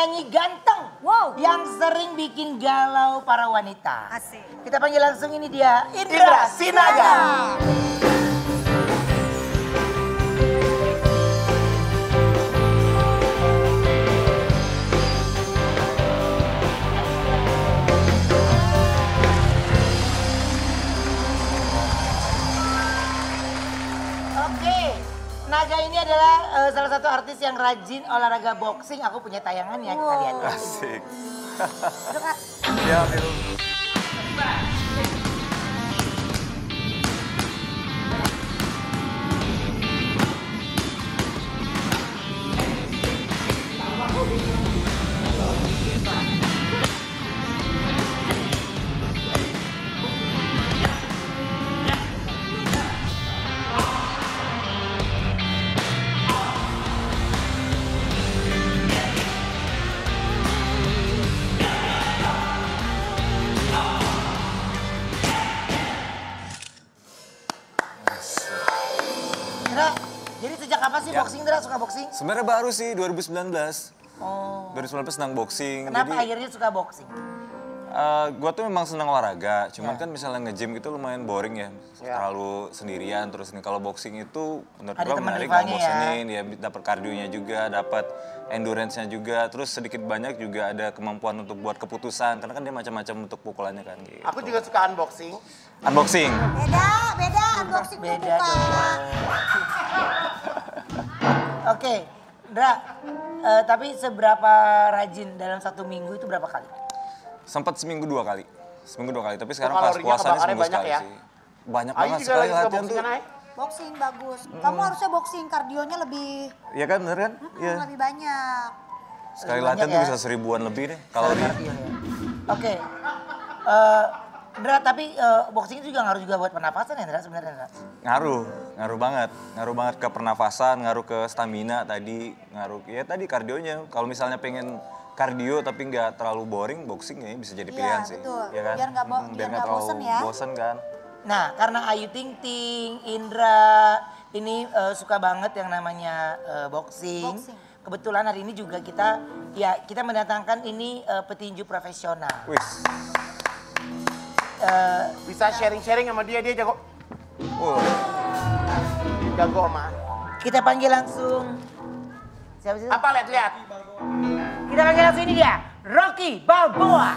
penyanyi ganteng. Wow. Yang sering bikin galau para wanita. Asik. Kita panggil langsung ini dia, Indra Sinaga. Naga ini adalah salah satu artis yang rajin olahraga boxing. Aku punya tayangannya, kita lihat. Asik. Ya, Biru. Jadi sejak kapan sih boxing, Indra? Suka boxing? Sebenarnya baru sih, 2019. Oh. 2019 senang boxing. Kenapa akhirnya suka boxing? Gue tuh memang senang olahraga, cuman kan misalnya nge-gym gitu lumayan boring ya. Terlalu sendirian, terus nih kalau boxing itu menurut gue menarik, nggak bosenin, ya dapat kardionya juga, dapat endurance-nya juga, terus sedikit banyak juga ada kemampuan untuk buat keputusan, karena kan dia macam-macam untuk pukulannya kan gitu. Aku juga suka unboxing. Unboxing? Beda, unboxing beda dong. Oke, Indra, tapi seberapa rajin dalam satu minggu itu berapa kali? Sempat seminggu 2 kali. Tapi sekarang pas puasanya seminggu sekali ya? sih. Banyak banget sekali latihan tuh. Boxing bagus. Kamu harusnya boxing, kardionya lebih... Iya kan, bener kan? Iya. Lebih banyak. Sekali latihan tuh bisa 1000-an lebih deh. Kalau di... Oke. Indra, tapi boxing itu juga ngaruh juga buat pernapasan ya, Indra, sebenarnya, Indra? Ngaruh banget ke pernafasan, ngaruh ke stamina tadi, ngaruh ya tadi kardionya. Kalau misalnya pengen kardio tapi nggak terlalu boring, boxing ya bisa jadi pilihan sih. Betul. Ya kan? Biar nggak bosen ya. Bosen kan. Nah, karena Ayu Ting Ting, Indra ini suka banget yang namanya boxing. Kebetulan hari ini juga kita mendatangkan ini petinju profesional. Wis. Bisa sharing-sharing sama dia jago. Jago, Ma. Kita panggil langsung. Siapa sih? Apa lihat-lihat? Kita panggil langsung ini dia, Rocky Balboa.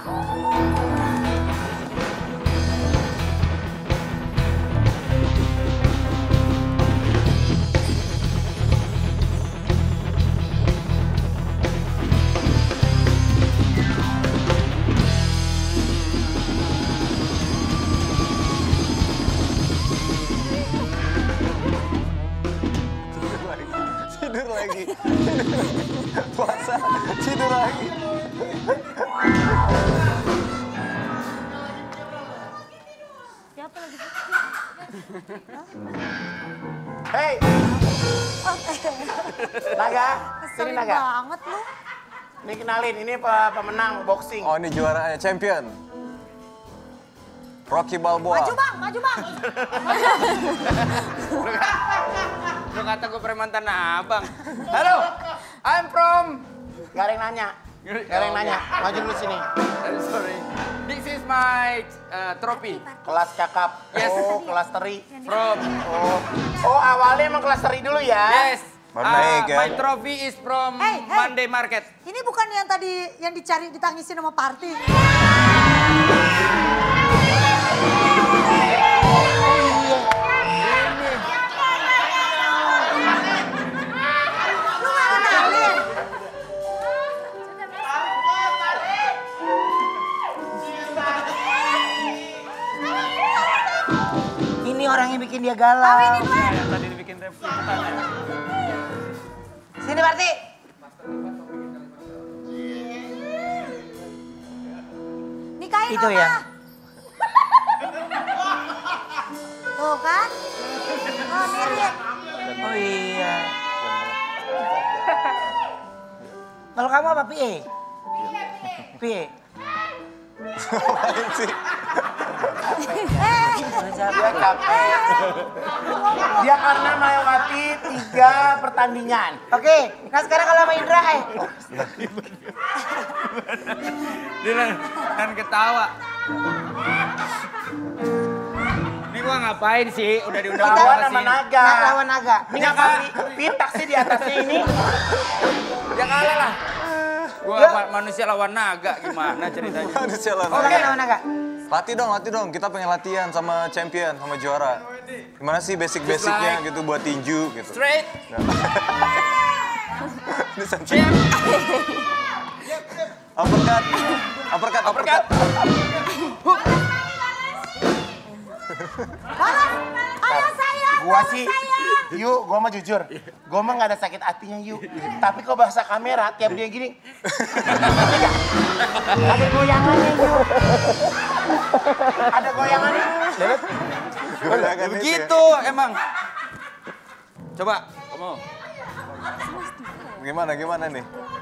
Tidur lagi. Puasa, tidur lagi. Siapa lagi? Hei! Naga, sini Naga. Banget lu. Ini kenalin, ini pemenang boxing. Oh ini juaranya, champion. Rocky Balboa. Maju bang. Lu kata gue preman tanah abang. Halo, I'm from... Gak ada yang nanya. Maju dulu sini. Sorry. This is my trophy. Kelas cakap. Yes. Oh, kelas teri. From... Oh, awalnya emang kelas teri dulu ya? Yes. Baru naik ya. My trophy is from Monday Market. Ini bukan yang tadi yang dicari ditangisin sama Party. Ini orang yang bikin dia galau. Yang tadi dibikin rebutan ya. Sini, Parti. Nikahin Itu Mama. yang. Tuh kan? Oh mirip. Oh iya. Kalau kamu apa, Pie? Pie. Ngapain sih? Dia capek. Dia karena melewati 3 pertandingan. Oke, nah sekarang kalau sama Indra Dilan kan ketawa. Ini gua ngapain sih? Udah diundang Lawan ke sama sini. naga. Lawan naga. Ini ngapain pitak sih di atasnya ini? Ya kalah lah. Gua manusia lawan naga gimana ceritanya? Manusia lah. Oh, naga lawan naga. Latih dong. Kita pengen latihan sama champion, sama juara. Gimana sih basic-basicnya gitu buat tinju gitu. Straight. Ini sampai Champ. uppercut. Ayo saya. Gua sih, yuk, gua mah jujur. Gua mah nggak ada sakit hatinya yuk. Tapi kok bahasa kamera tiap dia gini. Ada goyangannya yuk. Ada goyangannya. Goyangan itu ya. Begitu emang. Coba, kamu. Gimana nih?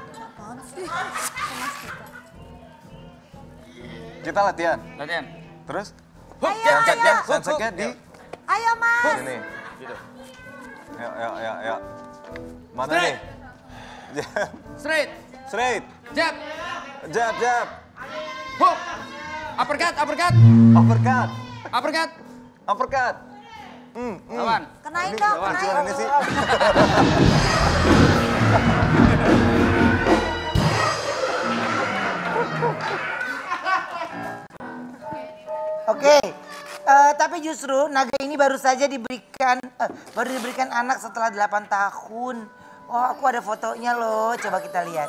Kita latihan. Latihan. Terus Ayo. sunsetnya di Ayo Mas. sini. Gitu. Yuk. Mana Straight. nih? Straight. Straight. Jab. Jab. Hook. Uppercut. Uppercut. Lawan. Kenain dong, Lucuan kenain. ini sih. Oke. Tapi justru naga ini baru saja diberikan anak setelah 8 tahun. Oh, aku ada fotonya loh. Coba kita lihat.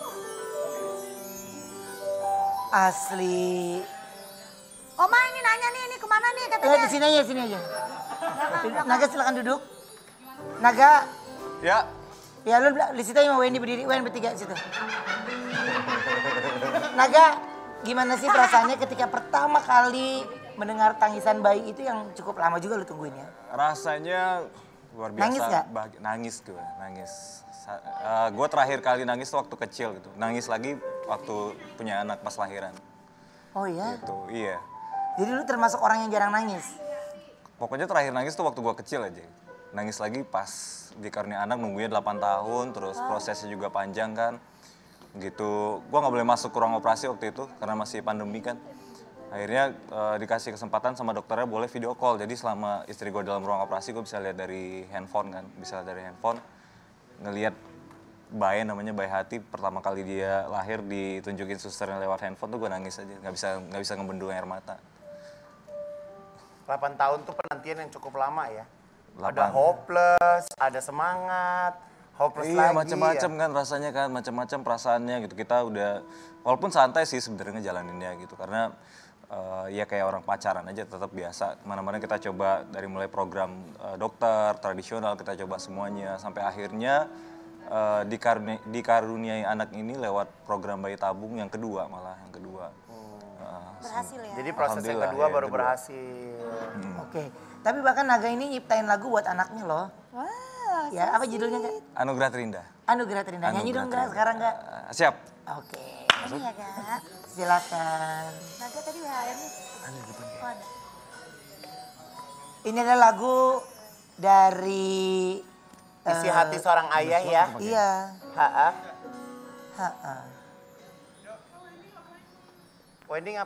Asli. Oma ini nanya nih, ini kemana nih katanya? Di sini aja. Naga silakan duduk. Naga, Ya. ya lu di situ sama Wendy berdiri, bertiga di situ. Naga, gimana sih perasaannya ketika pertama kali mendengar tangisan bayi itu yang cukup lama juga lu tungguin ya? Rasanya luar biasa. Nangis nggak? Nangis gue. Gue terakhir kali nangis tuh waktu kecil gitu. Nangis lagi waktu punya anak pas lahiran. Oh iya? Gitu, iya. Jadi lu termasuk orang yang jarang nangis? Pokoknya terakhir nangis tuh waktu gue kecil aja. Nangis lagi pas dikarunia anak nunggunya 8 tahun, terus prosesnya juga panjang kan. Gitu, gue nggak boleh masuk ke ruang operasi waktu itu karena masih pandemi kan. Akhirnya dikasih kesempatan sama dokternya boleh video call. Jadi selama istri gue dalam ruang operasi gue bisa lihat dari handphone kan. Bisa lihat dari handphone, ngelihat bayi namanya Bayi Hati. Pertama kali dia lahir ditunjukin susternya lewat handphone tuh gue nangis aja. Nggak bisa ngebendung air mata. 8 tahun tuh penantian yang cukup lama ya. 8. Ada hopeless, ada semangat, hopeless Iya, lagi. macam-macam ya. kan rasanya kan, macam-macam perasaannya gitu. Kita udah, walaupun santai sih sebenarnya ngejalaninnya gitu. Karena ya kayak orang pacaran aja tetap biasa. Kemana-mana kita coba dari mulai program dokter, tradisional kita coba semuanya. Sampai akhirnya dikaruniai anak ini lewat program bayi tabung yang kedua malah, yang kedua. Berhasil ya. Jadi proses yang Alhamdulillah, kedua ya, baru kedua. berhasil. Oke. Tapi bahkan Naga ini nyiptain lagu buat anaknya loh. Wah, Ya, apa judulnya Kak? Anugerah Terindah. Anugerah Terindah. Nyanyi Anugerah dong Kak, Terindah. sekarang Kak. Siap. Oke. ini ya Kak. Silakan. Naga tadi WHM-nya. Oh, ada. Ini adalah lagu dari Isi hati seorang ayah ya. iya. Ha-ha. Ha-ha. Wendy